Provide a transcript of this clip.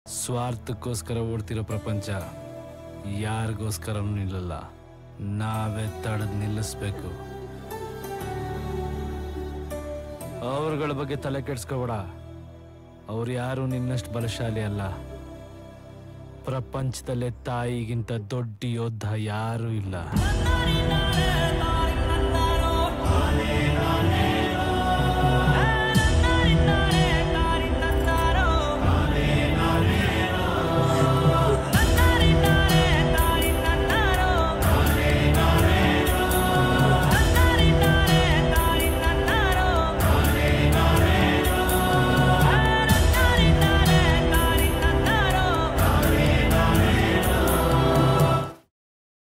ಸ್ವಾರ್ಥಕ್ಕೋಸ್ಕರ ಓಡ್ತಿರೋ ಪ್ರಪಂಚ ಯಾರಿಗೋಸ್ಕರನೂ ನಿಲ್ಲಲ್ಲ. ನಾವೇ ತಡೆದು ನಿಲ್ಲಿಸ್ಬೇಕು. ಅವ್ರಗಳ ಬಗ್ಗೆ ತಲೆ ಕೆಡ್ಸ್ಕೋಬೇಡ. ಅವ್ರು ಯಾರು ನಿನ್ನಷ್ಟು ಬಲಶಾಲಿ ಅಲ್ಲ. ಪ್ರಪಂಚದಲ್ಲೇ ತಾಯಿಗಿಂತ ದೊಡ್ಡ ಯೋಧ ಯಾರೂ ಇಲ್ಲ.